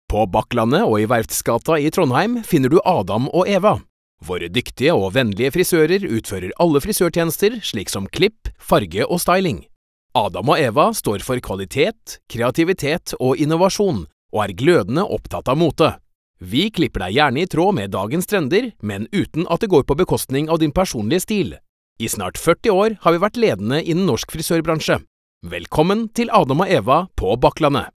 På Bakklandet og i Verftsgata i Trondheim finner du Adam og Eva. Våre dyktige og vennlige frisører utfører alle frisørtjenester, slik som klipp, farge og styling. Adam og Eva står for kvalitet, kreativitet og innovasjon, og er glødende opptatt av mote. Vi klipper deg gjerne i tråd med dagens trender, men uten at det går på bekostning av din personlige stil. I snart 40 år har vi vært ledende innen norsk frisørbransje. Velkommen til Adam og Eva på Bakklandet.